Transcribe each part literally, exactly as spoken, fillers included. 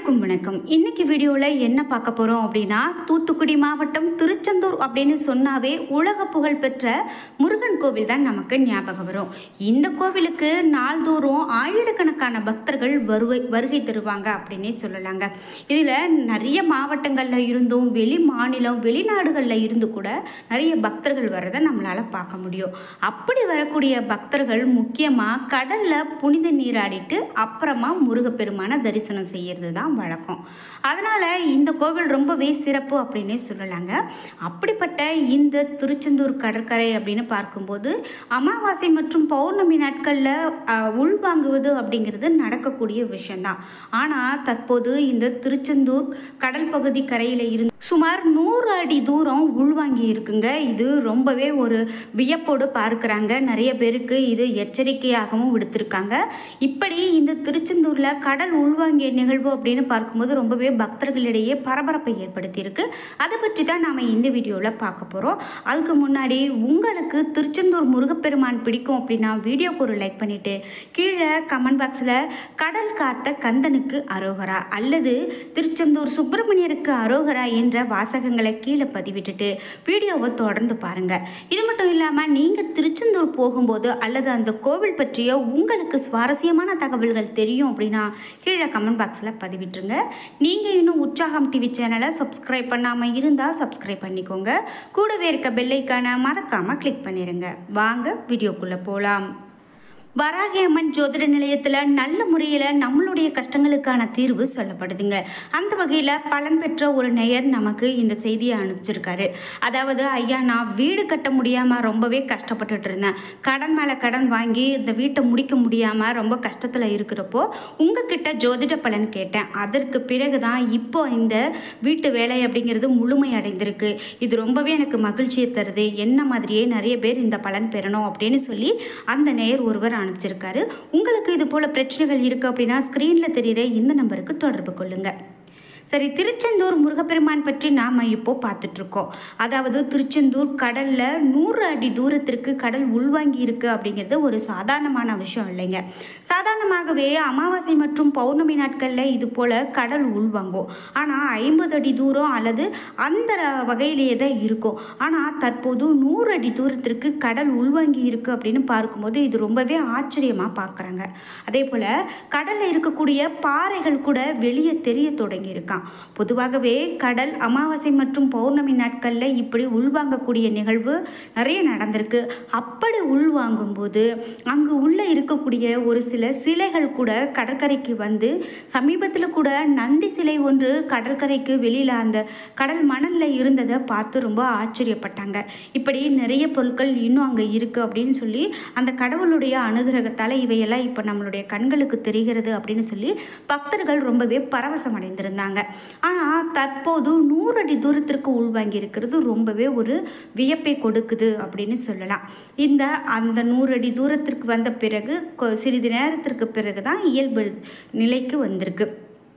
அனைவருக்கும் வணக்கம். இன்னைக்கு வீடியோவில் என்ன பார்க்க போகிறோம் அப்படின்னா, தூத்துக்குடி மாவட்டம் திருச்செந்தூர் அப்படின்னு சொன்னாவே உலக புகழ் பெற்ற முருகன் கோவில் தான் நமக்கு ஞாபகம் வரும். இந்த கோவிலுக்கு நாள்தோறும் ஆயிரக்கணக்கான பக்தர்கள் வருகை வருகை தருவாங்க அப்படின்னே சொல்லலாங்க. இதில் நிறைய மாவட்டங்களில் இருந்தும் வெளி மாநிலம் வெளிநாடுகளில் இருந்து கூட நிறைய பக்தர்கள் வர்றதை நம்மளால் பார்க்க முடியும். அப்படி வரக்கூடிய பக்தர்கள் முக்கியமாக கடலில் புனித நீராடிட்டு அப்புறமா முருகப்பெருமான தரிசனம் செய்யறது தான் வழக்கம். அதனால் இந்த கோவில் ரொம்பவே சிறப்பு அப்படின்னே சொல்லலாங்க. அப்படிப்பட்ட இந்த திருச்செந்தூர் கடற்கரை அப்படின்னு பார்க்கும்போது அமாவாசை மற்றும் பௌர்ணமி நாட்களில் உள்வாங்குவது அப்படிங்கிறது நடக்கக்கூடிய விஷயந்தான். ஆனால் தற்போது இந்த திருச்செந்தூர் கடல் பகுதி கரையில் இருந்து சுமார் நூறு அடி தூரம் உள்வாங்கி இருக்குங்க. இது ரொம்பவே ஒரு வியப்போடு பார்க்குறாங்க. நிறைய பேருக்கு இது எச்சரிக்கையாகவும் விடுத்திருக்காங்க. இப்படி இந்த திருச்செந்தூரில் கடல் உள்வாங்கிய நிகழ்வு அப்படின்னு பார்க்கும்போது ரொம்பவே பக்தர்களிடையே பரபரப்பை ஏற்படுத்தியிருக்கு. அதை பற்றி தான் நாம் இந்த வீடியோவில் பார்க்க போகிறோம். அதுக்கு முன்னாடி உங்களுக்கு திருச்செந்தூர் முருகப்பெருமான் பிடிக்கும் அப்படின்னா வீடியோக்கு ஒரு லைக் பண்ணிவிட்டு கீழே கமெண்ட் பாக்ஸில் கடல் காத்த கந்தனுக்கு அரோகரா அல்லது திருச்செந்தூர் சுப்பிரமணியருக்கு அரோகரா என்ற வாசகங்களை கீழே பதிவிட்டுட்டு வீடியோவை தொடர்ந்து பாருங்கள். இது மட்டும் இல்லாமல் நீங்கள் திருச்செந்தூர் போகும்போது அல்லது அந்த கோவில் பற்றிய உங்களுக்கு சுவாரஸ்யமான தகவல்கள் தெரியும் அப்படின்னா கீழே கமெண்ட் பாக்ஸில் பதிவிட்டுருங்க. நீங்கள் இன்னும் உற்சாகம் டிவி சேனலை சப்ஸ்கிரைப் பண்ணாமல் இருந்தால் சப்ஸ்கிரைப் பண்ணிக்கோங்க. கூடவே இருக்க பெல்லைக்கான மறக்காமல் கிளிக் பண்ணிடுங்க. வாங்க வீடியோக்குள்ளே போகலாம். வராகி அம்மன் ஜோதிட நிலையத்தில் நல்ல முறையில் நம்மளுடைய கஷ்டங்களுக்கான தீர்வு சொல்லப்படுதுங்க. அந்த வகையில் பலன் பெற்ற ஒரு நேயர் நமக்கு இந்த செய்தியை அனுப்பிச்சிருக்காரு. அதாவது, ஐயா, நான் வீடு கட்ட முடியாமல் ரொம்பவே கஷ்டப்பட்டுட்டு இருந்தேன். கடன் மேலே கடன் வாங்கி இந்த வீட்டை முடிக்க முடியாமல் ரொம்ப கஷ்டத்தில் இருக்கிறப்போ உங்ககிட்ட ஜோதிட பலன் கேட்டேன். அதற்கு பிறகு தான் இப்போ இந்த வீட்டு வேலை அப்படிங்கிறது முழுமை அடைந்திருக்கு. இது ரொம்பவே எனக்கு மகிழ்ச்சியை தருது. என்ன மாதிரியே நிறைய பேர் இந்த பலன் பெறணும் அப்படின்னு சொல்லி அந்த நேயர் ஒருவர் அனுப்பிச்சிருக்காரு. உங்களுக்கு இது போல பிரச்சனைகள் இருக்கு அப்படின்னா ஸ்கிரீன்ல தெரியுற இந்த நம்பருக்கு தொடர்பு கொள்ளுங்க. சரி, திருச்செந்தூர் முருகப்பெருமான் பற்றி நாம் இப்போ பார்த்துட்ருக்கோம். அதாவது திருச்செந்தூர் கடலில் நூறு அடி தூரத்திற்கு கடல் உள்வாங்கி இருக்குது அப்படிங்கிறது ஒரு சாதாரணமான விஷயம் இல்லைங்க. சாதாரணமாகவே அமாவாசை மற்றும் பௌர்ணமி நாட்களில் இது போல் கடல் உள்வாங்கும். ஆனால் ஐம்பது அடி தூரம் அல்லது அந்த வகையிலேயே தான் இருக்கும். ஆனால் தற்போது நூறு அடி தூரத்திற்கு கடல் உள்வாங்கி இருக்குது அப்படின்னு பார்க்கும்போது இது ரொம்பவே ஆச்சரியமாக பார்க்குறாங்க. அதே போல் கடலில் இருக்கக்கூடிய பாறைகள் கூட வெளியே தெரிய தொடங்கி இருக்காங்க. பொதுவாகவே கடல் அமாவாசை மற்றும் பௌர்ணமி நாட்களில் இப்படி உள்வாங்கக்கூடிய நிகழ்வு நிறைய நடந்திருக்கு. அப்படி உள்வாங்கும் போது அங்கு உள்ள இருக்கக்கூடிய ஒரு சில சிலைகள் கூட கடற்கரைக்கு வந்து சமீபத்தில் கூட நந்தி சிலை ஒன்று கடற்கரைக்கு வெளியில் அந்த கடல் மணலில் இருந்ததை பார்த்து ரொம்ப ஆச்சரியப்பட்டாங்க. இப்படி நிறைய பொருட்கள் இன்னும் அங்கே இருக்குது அப்படின்னு சொல்லி அந்த கடவுளுடைய அனுகிரகத்தால் இவையெல்லாம் இப்போ நம்மளுடைய கண்களுக்கு தெரிகிறது அப்படின்னு சொல்லி பக்தர்கள் ரொம்பவே பரவசம் அடைந்திருந்தாங்க. ஆனால் தற்போது நூறு அடி தூரத்திற்கு உள்வாங்கி இருக்கிறது ரொம்பவே ஒரு வியப்பை கொடுக்குது அப்படின்னு சொல்லலாம். இந்த அந்த நூறு அடி தூரத்திற்கு வந்த பிறகு சிறிது நேரத்திற்கு பிறகு தான் இயல்பு நிலைக்கு வந்திருக்கு.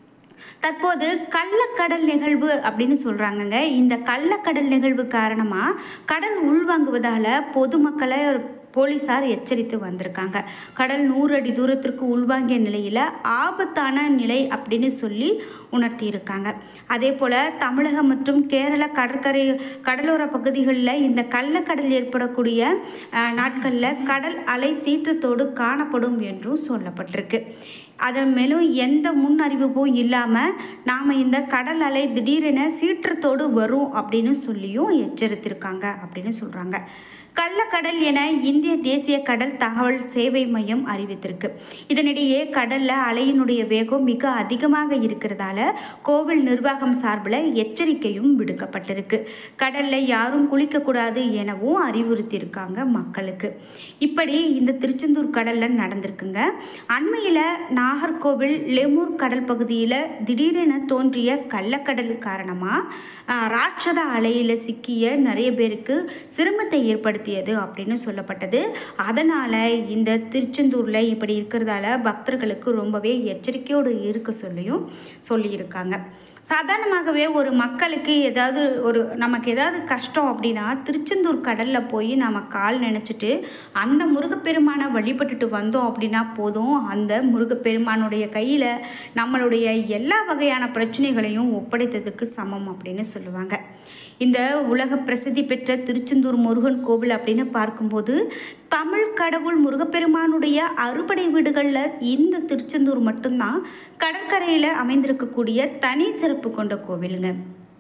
தற்போது கள்ளக்கடல் நிகழ்வு அப்படின்னு சொல்கிறாங்கங்க. இந்த கள்ளக்கடல் நிகழ்வு காரணமாக கடல் உள்வாங்குவதால் பொதுமக்களை போலீஸார் எச்சரித்து வந்திருக்காங்க. கடல் நூறு அடி தூரத்திற்கு உள்வாங்கிய நிலையில் ஆபத்தான நிலை அப்படின்னு சொல்லி உணர்த்தி இருக்காங்க. அதே போல் தமிழகம் மற்றும் கேரள கடற்கரை கடலோர பகுதிகளில் இந்த கள்ளக்கடல் ஏற்படக்கூடிய நாட்களில் கடல் அலை சீற்றத்தோடு காணப்படும் என்றும் சொல்லப்பட்டிருக்கு. அதன் மேலும் எந்த முன் அறிவிப்பும் இல்லாமல் நாம் இந்த கடல் அலை திடீரென சீற்றத்தோடு வரும் அப்படின்னு சொல்லியும் எச்சரித்திருக்காங்க அப்படின்னு சொல்கிறாங்க. கள்ளக்கடல் என இந்திய தேசிய கடல் தகவல் சேவை மையம் அறிவித்திருக்கு. இதனிடையே கடலில் அலையினுடைய வேகம் மிக அதிகமாக இருக்கிறதால கோவில் நிர்வாகம் சார்பில் எச்சரிக்கையும் விடுக்கப்பட்டிருக்கு. கடலில் யாரும் குளிக்கக்கூடாது எனவும் அறிவுறுத்தியிருக்காங்க மக்களுக்கு. இப்படி இந்த திருச்செந்தூர் கடலில் நடந்திருக்குங்க. அண்மையில் நாகர்கோவில் லெமூர் கடல் பகுதியில் திடீரென தோன்றிய கள்ளக்கடல் காரணமாக ராட்சத அலையில் சிக்கிய நிறைய பேருக்கு சிரமத்தை ஏற்படுத்தி அப்படின்னு சொல்லப்பட்டது. அதனால் இந்த திருச்செந்தூரில் இப்படி இருக்கிறதால பக்தர்களுக்கு ரொம்பவே எச்சரிக்கையோடு இருக்க சொல்லியும் சொல்லியிருக்காங்க. சாதாரணமாகவே ஒரு மக்களுக்கு ஏதாவது ஒரு நமக்கு ஏதாவது கஷ்டம் அப்படின்னா திருச்செந்தூர் கடலில் போய் நம்ம கால் நினச்சிட்டு அந்த முருகப்பெருமானை வழிபட்டுட்டு வந்தோம் அப்படின்னா போதும், அந்த முருகப்பெருமானுடைய கையில் நம்மளுடைய எல்லா வகையான பிரச்சனைகளையும் ஒப்படைத்ததுக்கு சமம் அப்படின்னு சொல்லுவாங்க. இந்த உலக பிரசித்தி பெற்ற திருச்செந்தூர் முருகன் கோவில் அப்படின்னு பார்க்கும்போது தமிழ் கடவுள் முருகப்பெருமானுடைய அறுபடை வீடுகளில் இந்த திருச்செந்தூர் மட்டும்தான் கடற்கரையில் அமைந்திருக்கக்கூடிய தனி சிறப்பு கொண்ட கோவிலுங்க.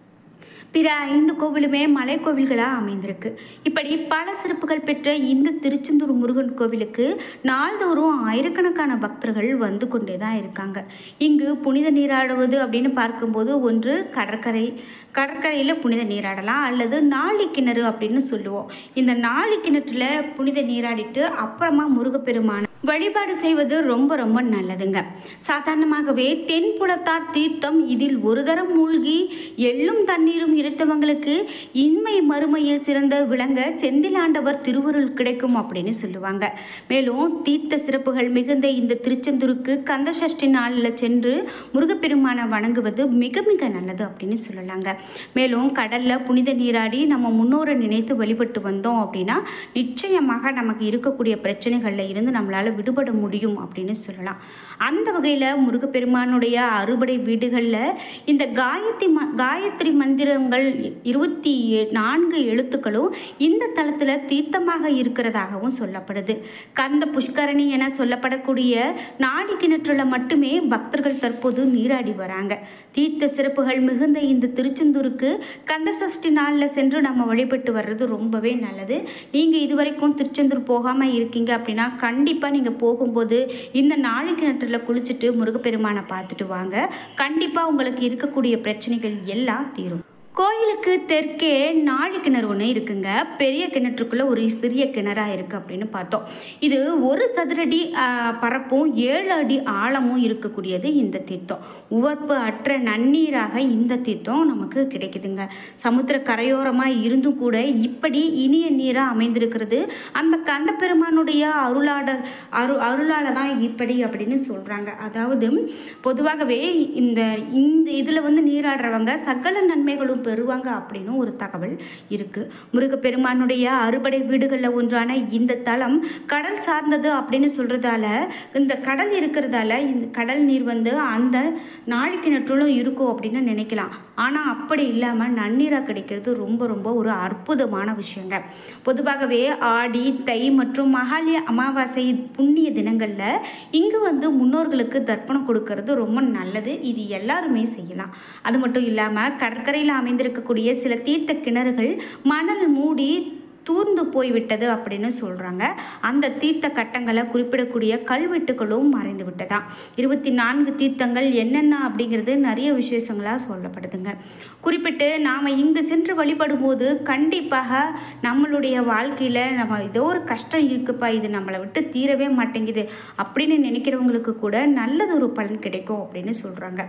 பிற ஐந்து கோவிலுமே மலை கோவில்களாக அமைந்திருக்கு. இப்படி பல சிறப்புகள் பெற்ற இந்த திருச்செந்தூர் முருகன் கோவிலுக்கு நாள்தோறும் ஆயிரக்கணக்கான பக்தர்கள் வந்து கொண்டே தான் இருக்காங்க. இங்கு புனித நீராடுவது அப்படின்னு பார்க்கும்போது ஒன்று கடற்கரை கடற்கரையில் புனித நீராடலாம், அல்லது நாளி கிணறு அப்படின்னு சொல்லுவோம். இந்த நாளி கிணற்றுல புனித நீராடிட்டு அப்புறமா முருகப்பெருமான வழிபாடு செய்வது ரொம்ப ரொம்ப நல்லதுங்க. சாதாரணமாகவே தென்புலத்தார் தீர்த்தம் இதில் ஒரு தரம் மூழ்கி எள்ளும் தண்ணீரும் இருத்தவங்களுக்கு இன்மை மறுமையில் சிறந்த விளங்க செந்திலாண்டவர் திருவருள் கிடைக்கும் அப்படின்னு சொல்லுவாங்க. மேலும் தீர்த்த சிறப்புகள் மிகுந்த இந்த திருச்செந்தூருக்கு கந்த சஷ்டி நாளில் சென்று முருகப்பெருமானை வணங்குவது மிக மிக நல்லது அப்படின்னு சொல்லலாங்க. மேலும் கடலில் புனித நீராடி நம்ம முன்னோரை நினைத்து வழிபட்டு வந்தோம் அப்படின்னா நிச்சயமாக நமக்கு இருக்கக்கூடிய பிரச்சனைகளில் இருந்து நம்மளால் விடுபட முடியும் அப்படின்னு சொல்லலாம். அந்த வகையில் முருகப்பெருமானுடைய அறுபடை வீடுகளில் இந்த காயத்ரி ம காயத்ரி மந்திரங்கள் இருபத்தி நான்கு எழுத்துக்களும் இந்த தளத்தில் தீர்த்தமாக இருக்கிறதாகவும் சொல்லப்படுது. கந்த புஷ்கரணி என சொல்லப்படக்கூடிய நாடி கிணற்றுல மட்டுமே பக்தர்கள் தற்போது நீராடி வராங்க. தீர்த்த சிறப்புகள் மிகுந்த இந்த திருச்செந்தூருக்கு கந்த சஷ்டி நாளில் சென்று நம்ம வழிபட்டு வர்றது ரொம்பவே நல்லது. நீங்கள் இதுவரைக்கும் திருச்செந்தூர் போகாமல் இருக்கீங்க அப்படின்னா கண்டிப்பாக நீங்கள் போகும்போது இந்த நாளி கிணற்றுல குளிச்சுட்டு முருகப்பெருமானை பார்த்துட்டு வாங்க. கண்டிப்பாக உங்களுக்கு இருக்கக்கூடிய பிரச்சனைகள் எல்லாம் தீரும். கோயிலுக்கு தெற்கே நாலு கிணறு ஒன்று இருக்குங்க. பெரிய கிணற்றுக்குள்ளே ஒரு சிறிய கிணறாக இருக்குது அப்படின்னு பார்த்தோம். இது ஒரு சதுரடி பரப்பும் ஏழு அடி ஆழமும் இருக்கக்கூடியது இந்த தீர்த்தம். உவர்ப்பு அற்ற நன்னீராக இந்த தீர்த்தம் நமக்கு கிடைக்குதுங்க. சமுத்திர கரையோரமாக இருந்தும் கூட இப்படி இனிய நீராக அமைந்திருக்கிறது அந்த கந்த பெருமானுடைய அருளாட அரு அருளால் தான் இப்படி அப்படின்னு சொல்கிறாங்க. அதாவது பொதுவாகவே இந்த இந்த இதில் வந்து நீராடுறவங்க சகல நன்மைகளும் பெறுவாங்க அப்படின்னு ஒரு தகவல் இருக்கு. முருகப்பெருமானுடைய அறுபடை வீடுகளில் ஒன்றான இந்த தலம் கடல் சார்ந்தது அப்படின்னு சொல்றதால இந்த கடல் இருக்கிறதால இந்த கடல் நீர் வந்து அந்த நாளி கிணற்றுலும் இருக்கும் அப்படின்னு நினைக்கலாம். ஆனால் அப்படி இல்லாமல் நன்னீராக கிடைக்கிறது ரொம்ப ரொம்ப ஒரு அற்புதமான விஷயங்க. பொதுவாகவே ஆடி தை மற்றும் மகாலய அமாவாசை புண்ணிய தினங்களில் இங்கு வந்து முன்னோர்களுக்கு தர்ப்பணம் கொடுக்கறது ரொம்ப நல்லது. இது எல்லாருமே செய்யலாம். அது மட்டும் இல்லாமல் கடற்கரையில் அமைந்திருக்கக்கூடிய சில தீர்த்த கிணறுகள் மணல் மூடி தூர்ந்து போய்விட்டது அப்படின்னு சொல்கிறாங்க. அந்த தீர்த்த கட்டங்களை குறிப்பிடக்கூடிய கல்வெட்டுகளும் மறைந்து விட்டதா. இருபத்தி நான்கு தீர்த்தங்கள் என்னென்ன அப்படிங்கிறது நிறைய விசேஷங்களாக சொல்லப்படுதுங்க. குறிப்பிட்டு நாம் இங்கு சென்று வழிபடும் போது கண்டிப்பாக நம்மளுடைய வாழ்க்கையில் நம்ம ஏதோ ஒரு கஷ்டம் இருக்குப்பா, இது நம்மளை விட்டு தீரவே மாட்டேங்குது அப்படின்னு நினைக்கிறவங்களுக்கு கூட நல்லது ஒரு பலன் கிடைக்கும் அப்படின்னு சொல்கிறாங்க.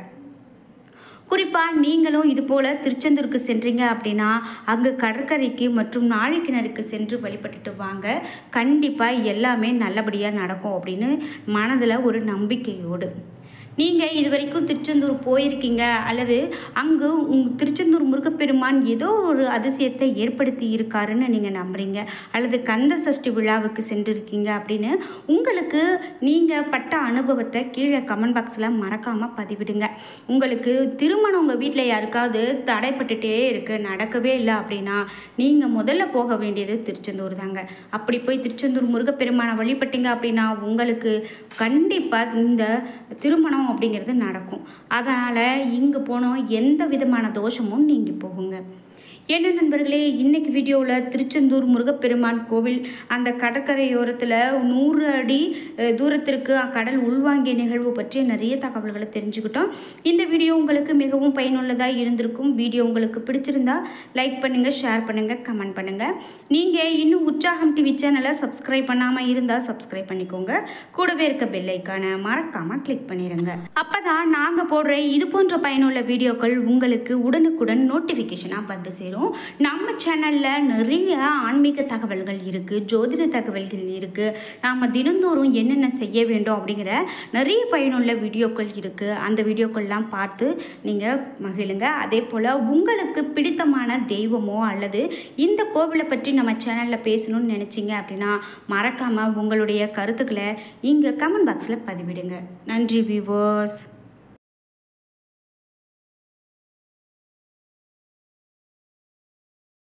குறிப்பாக நீங்களும் இது போல் திருச்செந்தூருக்கு சென்றீங்க அப்படின்னா அங்கே கடற்கரைக்கு மற்றும் நாளி கிணறுக்கு சென்று வழிபட்டுட்டு வாங்க. கண்டிப்பாக எல்லாமே நல்லபடியாக நடக்கும் அப்படின்னு மனதில் ஒரு நம்பிக்கையோடு நீங்கள் இது வரைக்கும் திருச்செந்தூர் போயிருக்கீங்க அல்லது அங்கு உங்கள் திருச்செந்தூர் முருகப்பெருமான் ஏதோ ஒரு அதிசயத்தை ஏற்படுத்தி இருக்காருன்னு நீங்கள் நம்புறீங்க, அல்லது கந்த சஷ்டி விழாவுக்கு சென்றிருக்கீங்க அப்படின்னு உங்களுக்கு நீங்கள் பட்ட அனுபவத்தை கீழே கமெண்ட் பாக்ஸில் மறக்காமல் பதிவிடுங்க. உங்களுக்கு திருமணம் உங்கள் வீட்டில் யாருக்காவது தடைப்பட்டுட்டே இருக்குது, நடக்கவே இல்லை அப்படின்னா நீங்கள் முதல்ல போக வேண்டியது திருச்செந்தூர் தாங்க. அப்படி போய் திருச்செந்தூர் முருகப்பெருமானை வழிபட்டீங்க அப்படின்னா உங்களுக்கு கண்டிப்பாக இந்த திருமணம் அப்படிங்கிறது நடக்கும். அதனால் இங்கே போனோம் எந்த விதமான தோஷமும் நீங்கி போகுங்க. என்ன நண்பர்களே, இன்னைக்கு வீடியோவில் திருச்செந்தூர் முருகப்பெருமான் கோவில் அந்த கடற்கரையோரத்தில் நூறு அடி தூரத்திற்கு கடல் உள்வாங்கிய நிகழ்வு பற்றி நிறைய தகவல்களை தெரிஞ்சுக்கிட்டோம். இந்த வீடியோ உங்களுக்கு மிகவும் பயனுள்ளதாக இருந்திருக்கும். வீடியோ உங்களுக்கு பிடிச்சிருந்தா லைக் பண்ணுங்கள், ஷேர் பண்ணுங்கள், கமெண்ட் பண்ணுங்கள். நீங்கள் இன்னும் உற்சாகம் டிவி சேனலை சப்ஸ்கிரைப் பண்ணாமல் இருந்தால் சப்ஸ்கிரைப் பண்ணிக்கோங்க. கூடவே இருக்க பெல் ஐக்கானை மறக்காமல் கிளிக் பண்ணிடுங்க. அப்போ தான் நாங்கள் போடுற இது போன்ற பயனுள்ள வீடியோக்கள் உங்களுக்கு உடனுக்குடன் நோட்டிஃபிகேஷனாக வந்து சேரும். சேரும். நம்ம சேனலில் நிறைய ஆன்மீக தகவல்கள் இருக்குது, ஜோதிட தகவல்கள் இருக்குது, நாம் தினந்தோறும் என்னென்ன செய்ய வேண்டும் அப்படிங்கிற நிறைய பயனுள்ள வீடியோக்கள் இருக்குது. அந்த வீடியோக்கள்லாம் பார்த்து நீங்கள் மகிழுங்க. அதே போல் உங்களுக்கு பிடித்தமான தெய்வமோ அல்லது இந்த கோவிலை பற்றி நம்ம சேனலில் பேசணும்னு நினச்சிங்க அப்படின்னா மறக்காமல் உங்களுடைய கருத்துக்களை இங்கே கமெண்ட் பாக்ஸில் பதிவிடுங்க. நன்றி வியூவர்ஸ்.